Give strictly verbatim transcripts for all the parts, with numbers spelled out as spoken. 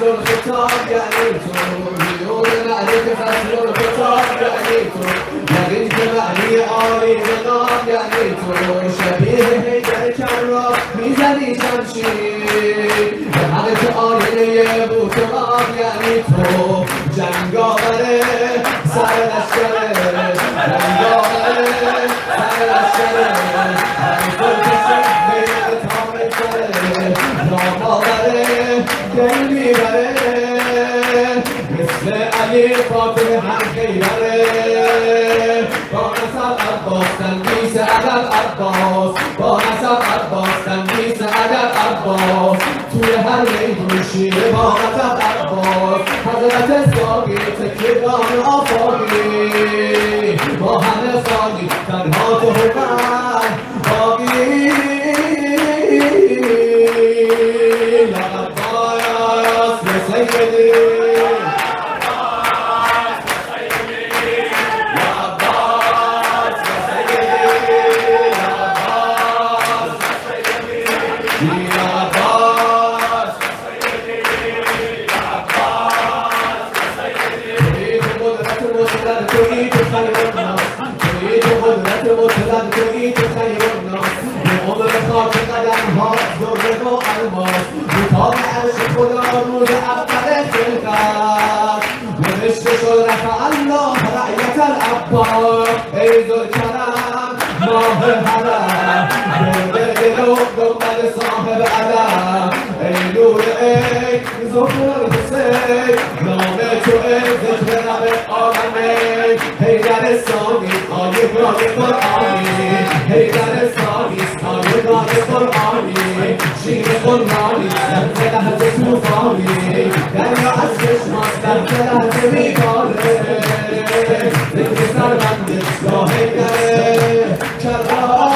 فصل الخطاب يعني تو میون عليك فصل الخطاب يعني تو لقيت معنی عالی جناب يعني تو شبیه هیدر کرا میزنی شمشیر به حق آینه بوتراب يعني تو جنگاوره سر لشکره جنگاوره سر لشکره همی فرکشه بیرد تامه سره ناماوره دل میبره مثل علی فاطمه هر خیبره با نسب عباس تنبیس ادب عباس با نسب عباس تنبیس ادب عباس توی هر میدون شیره با نسب عباس حضرت ساقی تکیدان آفاقی با همه ساقی تنها تو حکم باقی لقد باس به سیدی مطاب عرش خدا روز اول خلقت نوشته شد رفع الله رعیت العباس ای ذوالکرم ماه حرم برده دل و دنبال صاحب علم ای نور ای ظهور حسین نام تو ای ذکر رب عالمین حیدر ثانی آیگان قرآنی حیدر ثانی آیگان قرآنی شیر قرآنی در لحظه توفانی دریا از چشماست در لحظه میباره ذکر سربنده یا حیدر کراره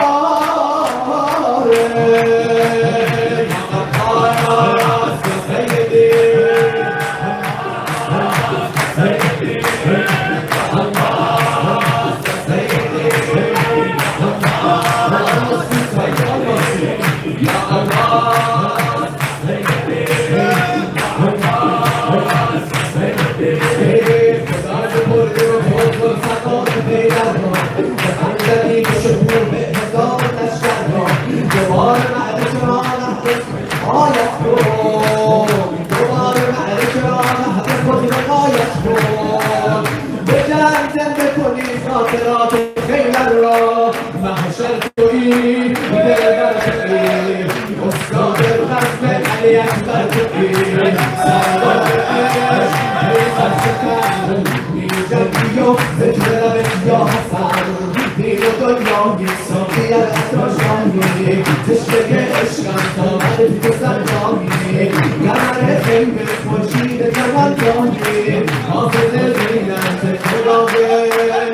خاطرات خیلی را محشر تویی دلبر تویی استاد رسم علی اکبر تویی سردار عشق حیدر شکن میجدی و ذکر لب یا حسن دین و دنیایی ساقی الاسراشانی تشبه عشقم تا من تو سرجانی گرمه خیمه خورشید کمالجانی حافظ زینت خداوند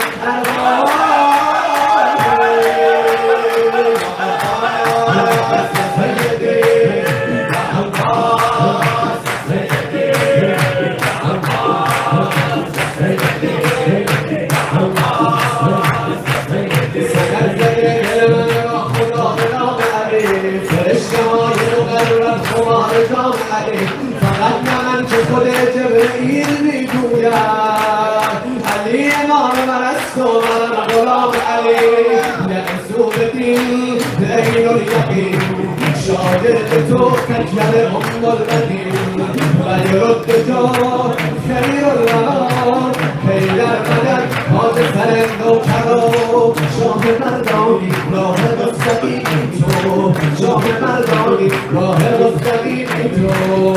فقط من که خود جبرئیل میگوید علی امام من است و من غلام علی معصوم دین عین الیقین شاگرد تو کجل ام القدیم و یرد تو خیر الورا حیدر مدد تاج سر نوکرا شاه مردانی راه مستقیم تو شاه مردانی راه مستقیم تو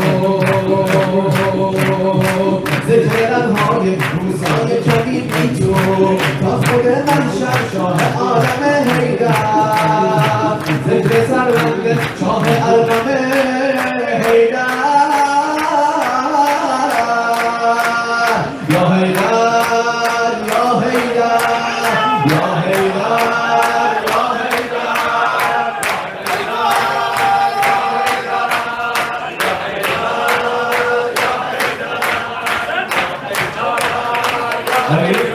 ذکر لبهای موسای جدید تو تا خود منشر شاه عالم حیدر ذکر سربند شاه ارقم حیدر یا حیدر یا حیدر یا حیدر Amen.